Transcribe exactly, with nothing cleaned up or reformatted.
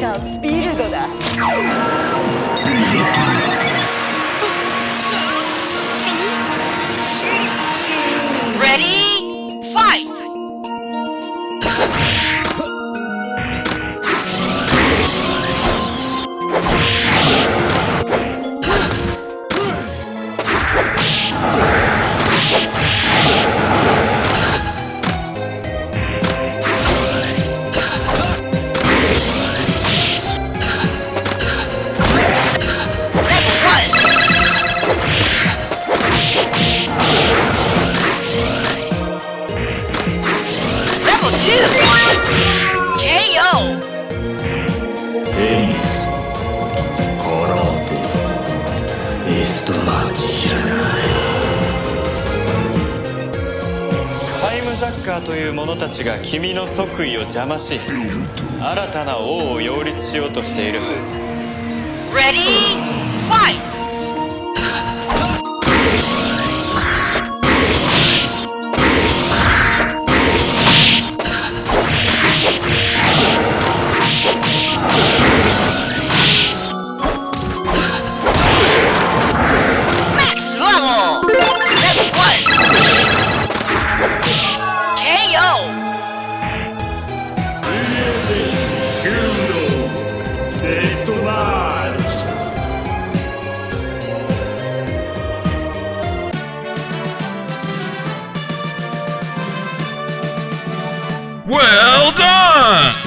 たビルドだ。 Ready, fight! タイムジャッカーという者たちが君の即位を邪魔し、新たな王を擁立しようとしている。 Ready, fight! Max level! Level one! K O! Well done!